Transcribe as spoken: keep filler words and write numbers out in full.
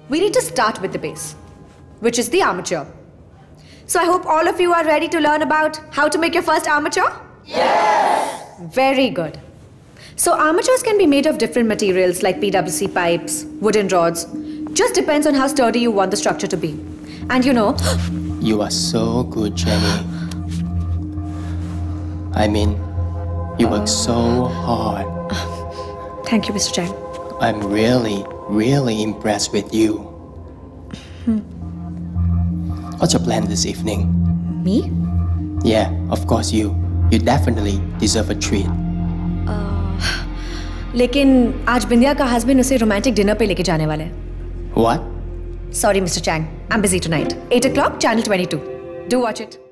we need to start with the base, which is the armature. So I hope all of you are ready to learn about how to make your first armature? Yes! Very good. So armatures can be made of different materials like P W C pipes, wooden rods. Just depends on how sturdy you want the structure to be. And you know... You are so good, Jenny. I mean, you work so hard. Thank you, Mister Chang. I'm really, really impressed with you. Hmm. What's your plan this evening? Me? Yeah, of course you. You definitely deserve a treat. Uh, लेकिन आज बिंदिया का husband उसे romantic dinner पे लेके जाने वाले हैं. What? Sorry, Mister Chang. I'm busy tonight. eight o'clock, channel twenty-two. Do watch it.